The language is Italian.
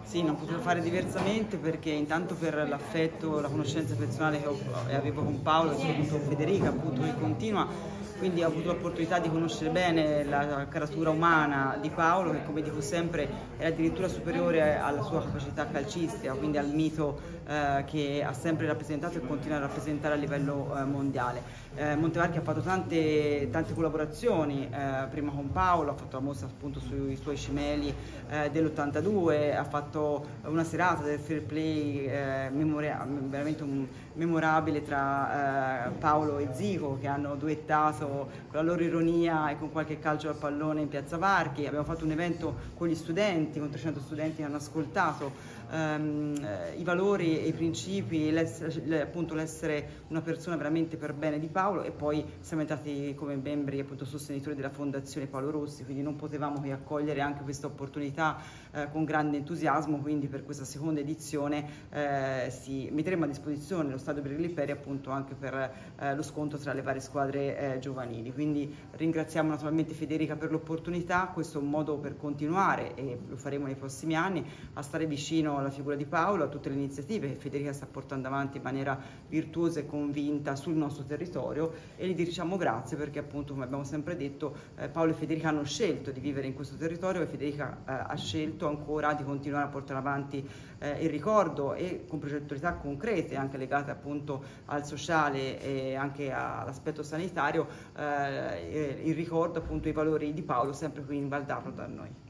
Sì, non potevo fare diversamente perché intanto per l'affetto, la conoscenza personale che avevo con Paolo e soprattutto con Federica, appunto, che continua, quindi ho avuto l'opportunità di conoscere bene la caratura umana di Paolo, che come dico sempre è addirittura superiore alla sua capacità calcistica, quindi al mito che ha sempre rappresentato e continua a rappresentare a livello mondiale. Montevarchi ha fatto tante collaborazioni, prima con Paolo, ha fatto la mostra appunto sui suoi cimeli dell'82, ha fatto una serata del fair play veramente memorabile tra Paolo e Zico, che hanno duettato con la loro ironia e con qualche calcio al pallone in Piazza Varchi. Abbiamo fatto un evento con gli studenti, con 300 studenti che hanno ascoltato i valori e i principi, appunto l'essere una persona veramente per bene di Paolo, e poi siamo entrati come membri, appunto sostenitori della Fondazione Paolo Rossi, quindi non potevamo che accogliere anche questa opportunità con grande entusiasmo. Quindi per questa seconda edizione metteremo a disposizione lo stadio Brilli Peri appunto anche per lo scontro tra le varie squadre giovanili. Quindi ringraziamo naturalmente Federica per l'opportunità. Questo è un modo per continuare, e lo faremo nei prossimi anni, a stare vicino alla figura di Paolo, a tutte le iniziative che Federica sta portando avanti in maniera virtuosa e convinta sul nostro territorio, e gli diciamo grazie perché appunto, come abbiamo sempre detto, Paolo e Federica hanno scelto di vivere in questo territorio, e Federica ha scelto ancora di continuare a portare avanti il ricordo, e con progettualità concrete anche legate appunto al sociale e anche all'aspetto sanitario, il ricordo appunto, i valori di Paolo sempre qui in Val d'Arno da noi.